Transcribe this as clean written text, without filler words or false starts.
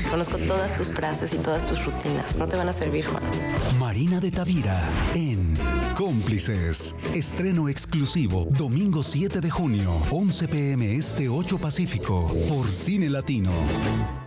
Conozco todas tus frases y todas tus rutinas. No te van a servir, Juan. Marina de Tavira en Cómplices. Estreno exclusivo, domingo 7 de junio, 11 p.m. Este, 8 Pacífico, por Cine Latino.